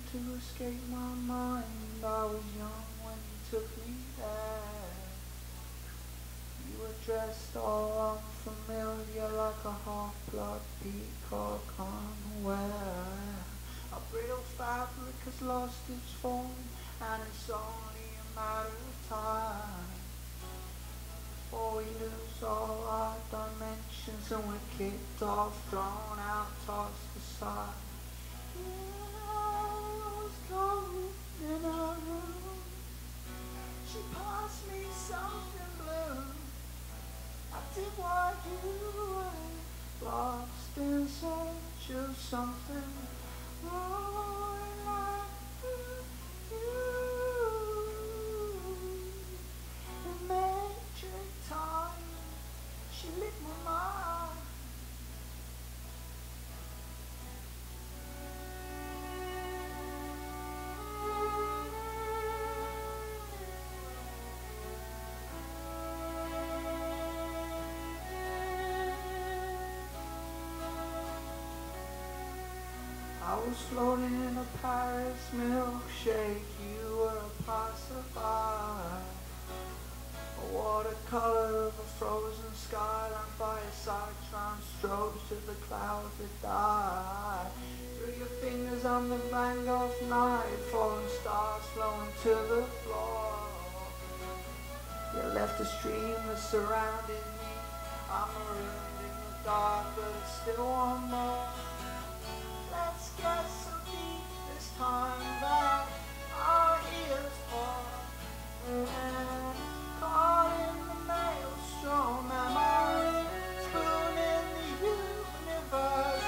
to escape my mind. I was young when you took me there. You were dressed all unfamiliar like a half-blood peacock unaware. A brittle fabric has lost its form, and it's only a matter of time before we lose all our dimensions and we're kicked off, thrown out, tossed aside. I was cold in her room. She passed me something blue. I did what you were, lost in search of something more like you. In metric time, she lit my mind. I was floating in a Paris milkshake, you were a passerby. A watercolor of a frozen skyline by a cyclone strokes to the clouds that die. Through your fingers I'm the Van Gogh night, falling stars flowing to the floor. You left a stream that surrounded me. I'm marooned in the dark, but it's still one more. Let's get so deep this time that our ears fall. Caught in the maelstrom, am I spoon in the universe?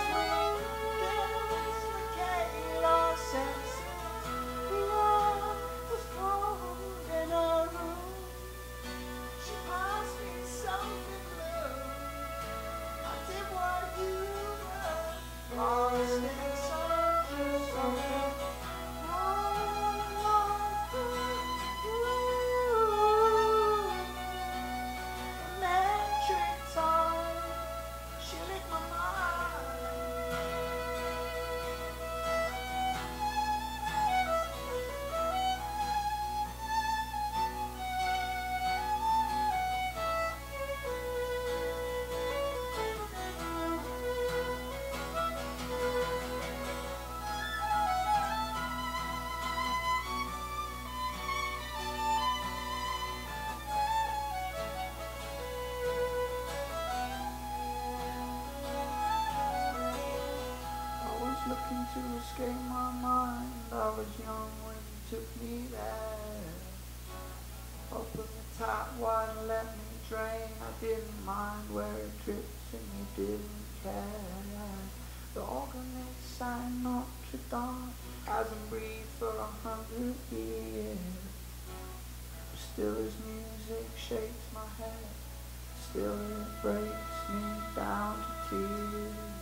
We dislocate our senses. The air was cold in her room. She passed me something blue. I did what you were, lost in search of something more like you. In metric time, she lit my mind. Looking to escape my mind. I was young when you took me there. Open the tap wide and let me drain. I didn't mind where it dripped and you didn't care. The organist sang Notre Dame, hasn't breathed for 100 years. Still his music shakes my head, still it breaks me down to tears.